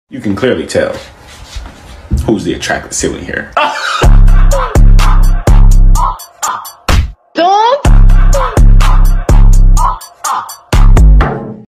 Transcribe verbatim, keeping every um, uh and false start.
You can clearly tell who's the attractive sibling here.